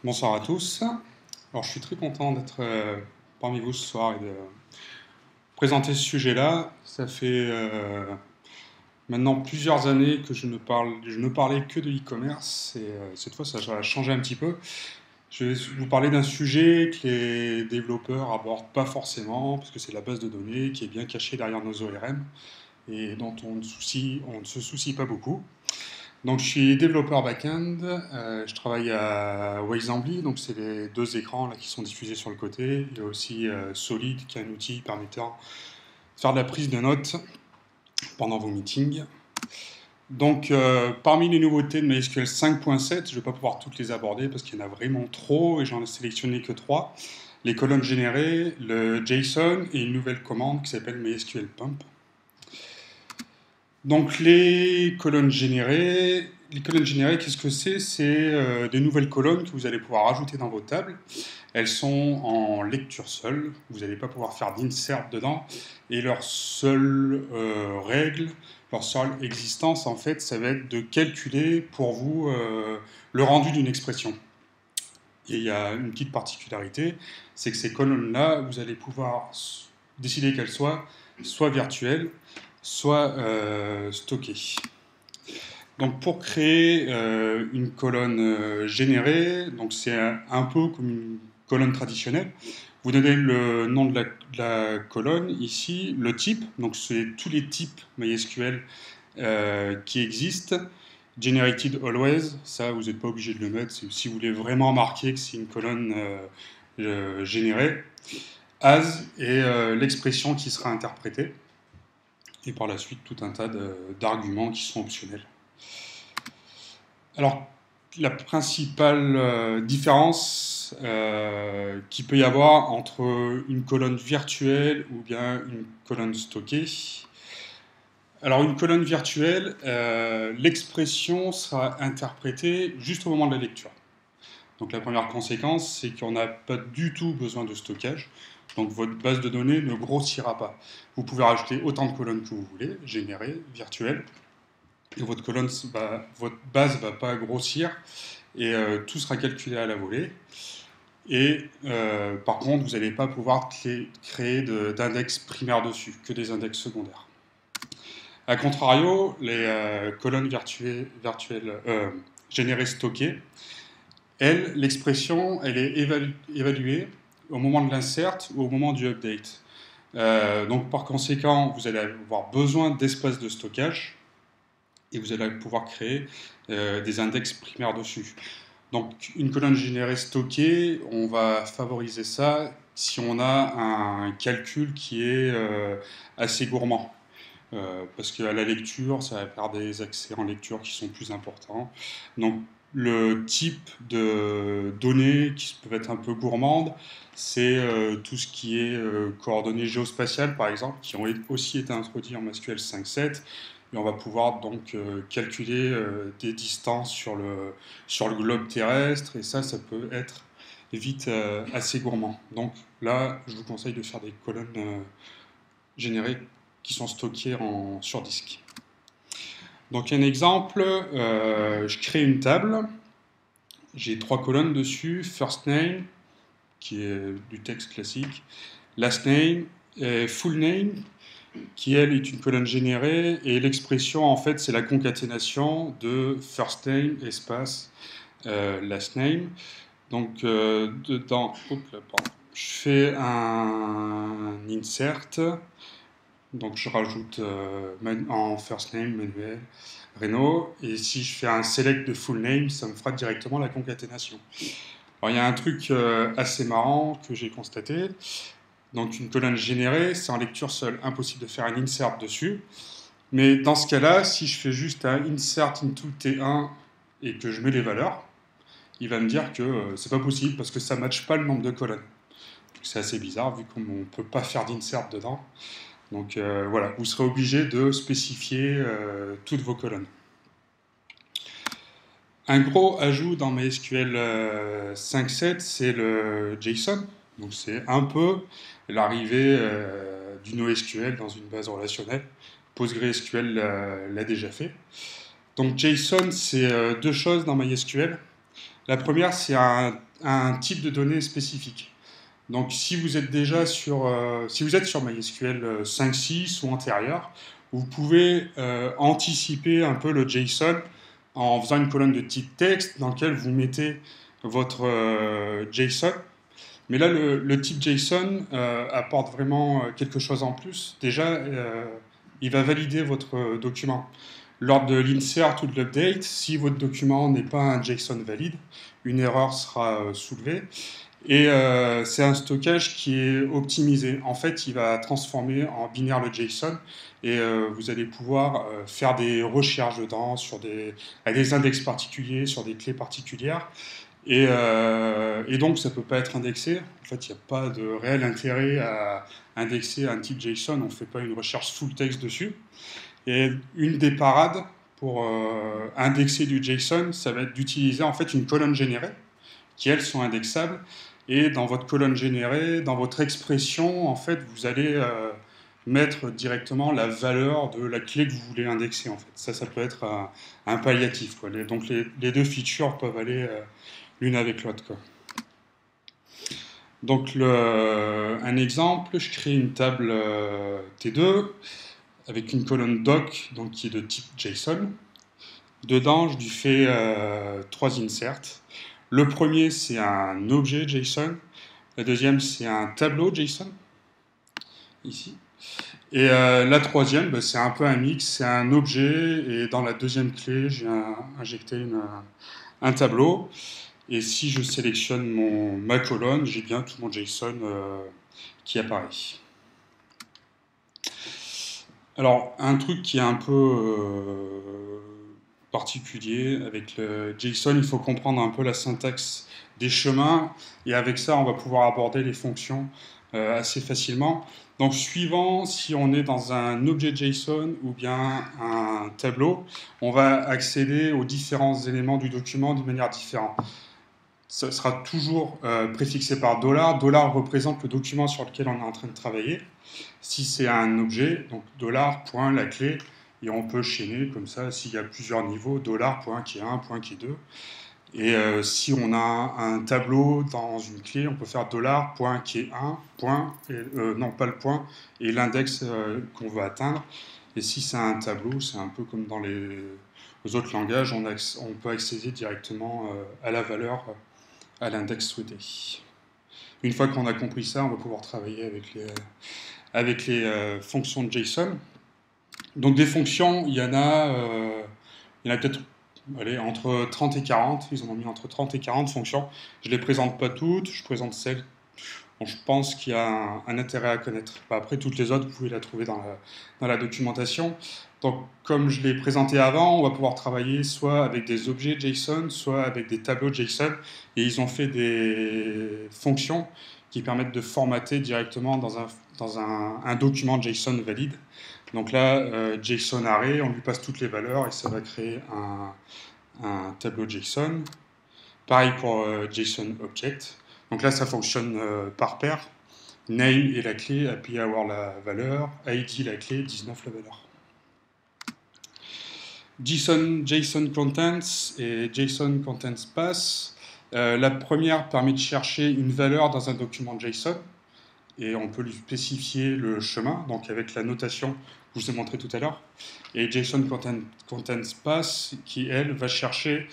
Bonsoir à tous. Alors, je suis très content d'être parmi vous ce soir et de présenter ce sujet-là. Ça fait maintenant plusieurs années que je ne parlais que de e-commerce et cette fois ça va changer un petit peu. Je vais vous parler d'un sujet que les développeurs abordent pas forcément parce que c'est la base de données qui est bien cachée derrière nos ORM et dont on ne se soucie pas beaucoup. Donc, je suis développeur back-end, je travaille à Waysambly, donc c'est les deux écrans là, qui sont diffusés sur le côté. Il y a aussi Solid, qui est un outil permettant de faire de la prise de notes pendant vos meetings. Donc, parmi les nouveautés de MySQL 5.7, je ne vais pas pouvoir toutes les aborder parce qu'il y en a vraiment trop et j'en ai sélectionné que 3. Les colonnes générées, le JSON et une nouvelle commande qui s'appelle MySQL Pump. Donc les colonnes générées, qu'est-ce que c'est? C'est des nouvelles colonnes que vous allez pouvoir ajouter dans vos tables. Elles sont en lecture seule, vous n'allez pas pouvoir faire d'insert dedans. Et leur seule règle, leur seule existence, en fait, ça va être de calculer pour vous le rendu d'une expression. Et il y a une petite particularité, c'est que ces colonnes-là, vous allez pouvoir décider qu'elles soient soit virtuelles, soit stockées. Donc pour créer une colonne générée, donc c'est un peu comme une colonne traditionnelle. Vous donnez le nom de la colonne ici, le type, donc c'est tous les types MySQL qui existent. Generated always, ça vous n'êtes pas obligé de le mettre si vous voulez vraiment marquer que c'est une colonne générée. As est l'expression qui sera interprétée. Et par la suite, tout un tas d'arguments qui sont optionnels. Alors, la principale différence qu'il peut y avoir entre une colonne virtuelle ou bien une colonne stockée. Alors, une colonne virtuelle, l'expression sera interprétée juste au moment de la lecture. Donc, la première conséquence, c'est qu'on n'a pas du tout besoin de stockage. Donc, votre base de données ne grossira pas. Vous pouvez rajouter autant de colonnes que vous voulez, générées, virtuelles, et votre base ne va pas grossir, et tout sera calculé à la volée. Et par contre, vous n'allez pas pouvoir créer d'index primaires dessus, que des index secondaires. A contrario, les colonnes virtuelles générées stockées, l'expression, elle est évaluée au moment de l'insert ou au moment du update. Donc par conséquent, vous allez avoir besoin d'espace de stockage et vous allez pouvoir créer des index primaires dessus. Donc une colonne générée stockée, on va favoriser ça si on a un calcul qui est assez gourmand. Parce qu'à la lecture, ça va faire des accès en lecture qui sont plus importants. Donc le type de données qui peuvent être un peu gourmandes, c'est tout ce qui est coordonnées géospatiales, par exemple, qui ont aussi été introduits en MySQL 5.7. Et on va pouvoir donc calculer des distances sur le globe terrestre, et ça peut être vite assez gourmand. Donc là, je vous conseille de faire des colonnes générées qui sont stockées sur disque. Donc un exemple, je crée une table, j'ai 3 colonnes dessus, first name, qui est du texte classique, last name, et full name, qui elle est une colonne générée, et l'expression en fait c'est la concaténation de first name espace last name. Donc dedans, je fais un insert, donc je rajoute en first name manuel Renault, et si je fais un select de full name, ça me fera directement la concaténation. Alors il y a un truc assez marrant que j'ai constaté. Donc une colonne générée, c'est en lecture seule, impossible de faire un insert dessus. Mais dans ce cas-là, si je fais juste un insert into T1 et que je mets les valeurs, il va me dire que c'est pas possible parce que ça ne matche pas le nombre de colonnes. C'est assez bizarre vu qu'on ne peut pas faire d'insert dedans. Donc voilà, vous serez obligé de spécifier toutes vos colonnes. Un gros ajout dans MySQL 5.7, c'est le JSON. Donc c'est un peu l'arrivée du NoSQL dans une base relationnelle. PostgreSQL l'a déjà fait. Donc JSON, c'est deux choses dans MySQL. La première, c'est un un type de données spécifique. Donc si vous êtes déjà si vous êtes sur MySQL 5.6 ou antérieur, vous pouvez anticiper un peu le JSON en faisant une colonne de type texte dans laquelle vous mettez votre JSON. Mais là, le type JSON apporte vraiment quelque chose en plus. Déjà, il va valider votre document. Lors de l'insert ou de l'update, si votre document n'est pas un JSON valide, une erreur sera soulevée. Et c'est un stockage qui est optimisé. En fait, il va transformer en binaire le JSON et vous allez pouvoir faire des recherches dedans à des index particuliers, sur des clés particulières. Et donc, ça ne peut pas être indexé. En fait, il n'y a pas de réel intérêt à indexer un type JSON. On ne fait pas une recherche full text dessus. Et une des parades pour indexer du JSON, ça va être d'utiliser en fait une colonne générée, qui elles sont indexables. Et dans votre colonne générée, dans votre expression, en fait, vous allez mettre directement la valeur de la clé que vous voulez indexer. En fait, ça peut être un palliatif, quoi. Donc les deux features peuvent aller l'une avec l'autre, quoi. Donc un exemple, je crée une table T2 avec une colonne doc donc, qui est de type JSON. Dedans, je lui fais 3 inserts. Le premier, c'est un objet JSON. Le deuxième, c'est un tableau JSON, ici. Et la troisième, bah, c'est un peu un mix, c'est un objet, et dans la deuxième clé, j'ai injecté un tableau. Et si je sélectionne ma colonne, j'ai bien tout mon JSON qui apparaît. Alors, un truc qui est un peu particulier avec le JSON, il faut comprendre un peu la syntaxe des chemins, et avec ça, on va pouvoir aborder les fonctions assez facilement. Donc, suivant si on est dans un objet JSON ou bien un tableau, on va accéder aux différents éléments du document d'une manière différente. Ça sera toujours préfixé par $. $, représente le document sur lequel on est en train de travailler. Si c'est un objet, donc $, point, la clé, et on peut chaîner comme ça s'il y a plusieurs niveaux, $, point qui est 1, point qui est 2. Et si on a un tableau dans une clé, on peut faire $, point qui est 1, point, non pas le point, et l'index qu'on veut atteindre. Et si c'est un tableau, c'est un peu comme dans les autres langages, on peut accéder directement à la valeur, à l'index souhaité. Une fois qu'on a compris ça, on va pouvoir travailler avec les fonctions de JSON. Donc des fonctions, il y en a peut-être entre 30 et 40. Ils en ont mis entre 30 et 40 fonctions. Je ne les présente pas toutes, je présente celles dont je pense qu'il y a un intérêt à connaître. Après, toutes les autres, vous pouvez la trouver dans la documentation. Donc, comme je l'ai présenté avant, on va pouvoir travailler soit avec des objets JSON, soit avec des tableaux JSON. Et ils ont fait des fonctions qui permettent de formater directement dans un document JSON valide. Donc là, JSON array, on lui passe toutes les valeurs et ça va créer un tableau JSON. Pareil pour JSON object. Donc là, ça fonctionne par paire. Name est la clé, API avoir la valeur, ID la clé, 19 la valeur. JSON Contents et JSON Contents Pass. La première permet de chercher une valeur dans un document JSON et on peut lui spécifier le chemin, donc avec la notation que je vous ai montré tout à l'heure. Et JSON Contents Pass qui, elle, va chercher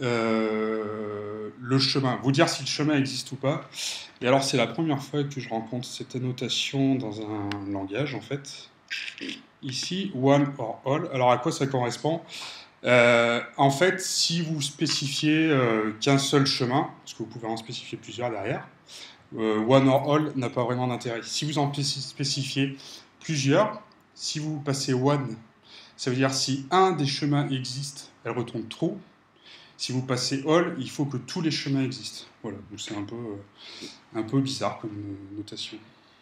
le chemin, vous dire si le chemin existe ou pas. Et alors, c'est la première fois que je rencontre cette annotation dans un langage, en fait. Ici, one or all. Alors, à quoi ça correspond ? En fait, si vous spécifiez qu'un seul chemin, parce que vous pouvez en spécifier plusieurs derrière, one or all n'a pas vraiment d'intérêt. Si vous en spécifiez plusieurs, si vous passez one, ça veut dire si un des chemins existe, elle retourne true. Si vous passez all, il faut que tous les chemins existent. Voilà, donc c'est un peu bizarre comme notation.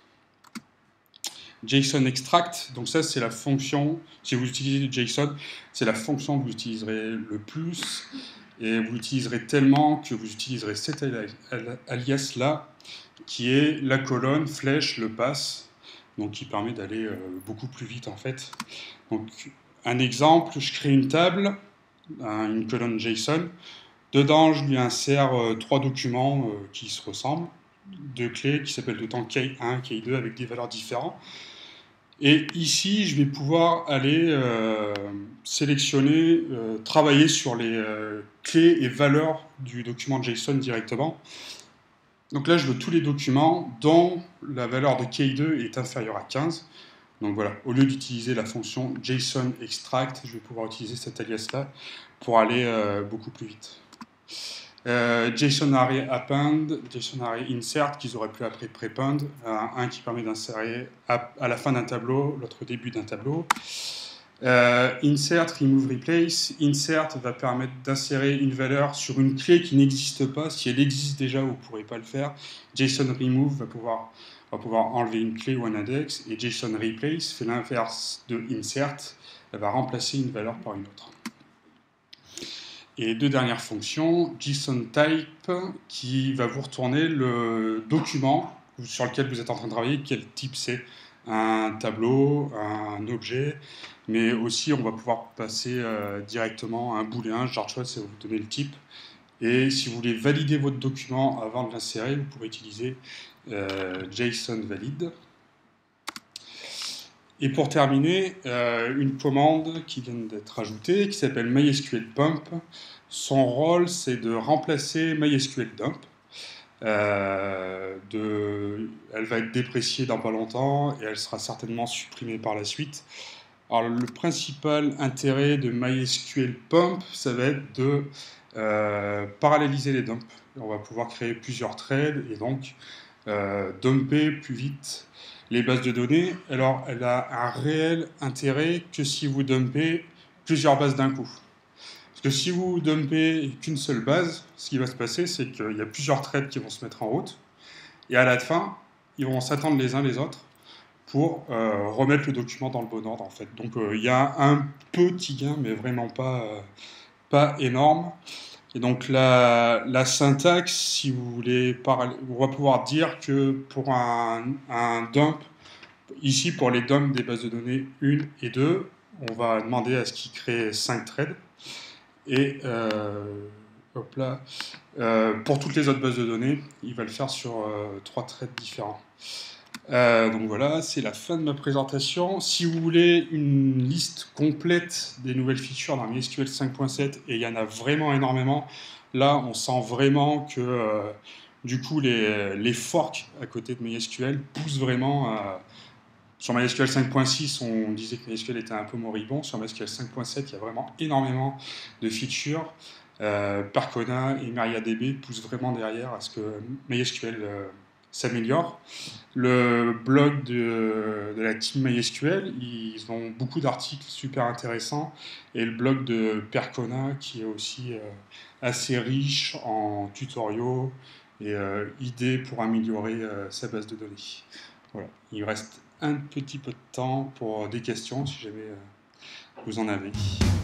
JSON extract, donc ça c'est la fonction, si vous utilisez du JSON, c'est la fonction que vous utiliserez le plus, et vous l'utiliserez tellement que vous utiliserez cet alias là, qui est la colonne, flèche, le pass, donc qui permet d'aller beaucoup plus vite en fait. Donc un exemple, je crée une table, une colonne JSON, Dedans, je lui insère 3 documents qui se ressemblent, 2 clés qui s'appellent dedans Key1, Key2 avec des valeurs différentes. Et ici, je vais pouvoir aller sélectionner, travailler sur les clés et valeurs du document JSON directement. Donc là, je veux tous les documents dont la valeur de Key2 est inférieure à 15. Donc voilà, au lieu d'utiliser la fonction JSON extract, je vais pouvoir utiliser cet alias-là pour aller beaucoup plus vite. JSON array append, JSON array insert, qu'ils auraient pu appeler prepend, un qui permet d'insérer à la fin d'un tableau, l'autre au début d'un tableau. Insert, remove, replace. Insert va permettre d'insérer une valeur sur une clé qui n'existe pas. Si elle existe déjà, vous ne pourrez pas le faire. JSON remove va pouvoir enlever une clé ou un index. Et JSON replace fait l'inverse de insert. Elle va remplacer une valeur par une autre. Et 2 dernières fonctions, JSON type qui va vous retourner le document sur lequel vous êtes en train de travailler, quel type c'est, un tableau, un objet, mais aussi on va pouvoir passer directement à un booléen, genre ça va vous donner le type. Et si vous voulez valider votre document avant de l'insérer, vous pourrez utiliser JSON valide. Et pour terminer, une commande qui vient d'être ajoutée, qui s'appelle MySQL Pump. Son rôle, c'est de remplacer MySQL Dump. Elle va être dépréciée dans pas longtemps et elle sera certainement supprimée par la suite. Alors, le principal intérêt de MySQL Pump, ça va être de paralléliser les dumps. On va pouvoir créer plusieurs threads et donc dumper plus vite les bases de données. Alors, elle a un réel intérêt que si vous dumpez plusieurs bases d'un coup. Parce que si vous dumpez qu'une seule base, ce qui va se passer, c'est qu'il y a plusieurs threads qui vont se mettre en route. Et à la fin, ils vont s'attendre les uns les autres pour remettre le document dans le bon ordre, en fait. Donc, il y a un petit gain, mais vraiment pas énorme. Et donc la syntaxe, si vous voulez, on va pouvoir dire que pour un dump, ici pour les dumps des bases de données 1 et 2, on va demander à ce qu'il crée 5 threads. Et hop là, pour toutes les autres bases de données, il va le faire sur 3 threads différents. Donc voilà, c'est la fin de ma présentation. Si vous voulez une liste complète des nouvelles features dans MySQL 5.7, et il y en a vraiment énormément, là on sent vraiment que du coup les forks à côté de MySQL poussent vraiment. Sur MySQL 5.6, on disait que MySQL était un peu moribond. Sur MySQL 5.7, il y a vraiment énormément de features. Percona et MariaDB poussent vraiment derrière à ce que MySQL s'améliore. Le blog de la team MySQL, ils ont beaucoup d'articles super intéressants, et le blog de Percona qui est aussi assez riche en tutoriaux et idées pour améliorer sa base de données. Voilà, il reste un petit peu de temps pour des questions si jamais vous en avez.